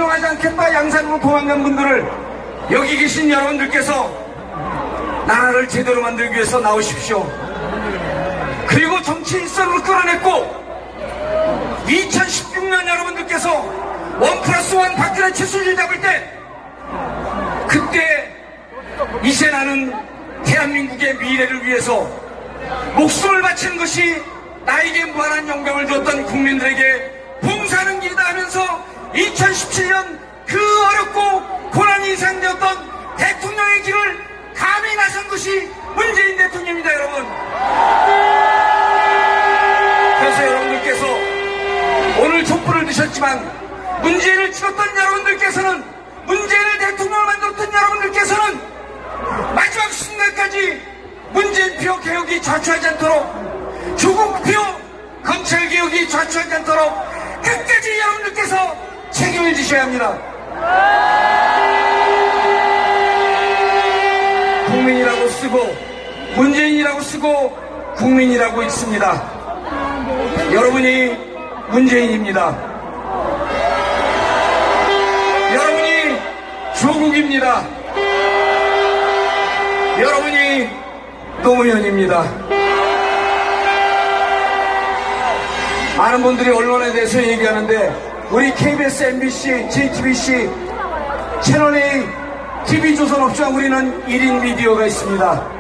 인정하지 않겠다 양산으로 도망간 분들을 여기 계신 여러분들께서 나라를 제대로 만들기 위해서 나오십시오. 그리고 정치 일선으로 끌어냈고 2016년 여러분들께서 1+1 박근혜 최순실 잡을 때 그때 이제 나는 대한민국의 미래를 위해서 목숨을 바치는 것이 나에게 무한한 영광을 줬던 국민들에게 봉사하는 길이다 하면서 2017년 그 어렵고 고난이 인상되었던 대통령의 길을 감히 나선 것이 문재인 대통령입니다, 여러분. 그래서 여러분들께서 오늘 촛불을 드셨지만 문재인을 찍었던 여러분들께서는, 문재인을 대통령을 만들었던 여러분들께서는 마지막 순간까지 문재인표 개혁이 좌초하지 않도록, 조국표 검찰개혁이 좌초하지 않도록 끝까지 여러분들께서 책임을 지셔야 합니다. 국민이라고 쓰고 문재인이라고 쓰고 국민이라고 있습니다. 여러분이 문재인입니다. 여러분이 조국입니다. 여러분이 노무현입니다. 많은 분들이 언론에 대해서 얘기하는데 우리 KBS, MBC, JTBC, 채널A, TV조선 업장 우리는 1인 미디어가 있습니다.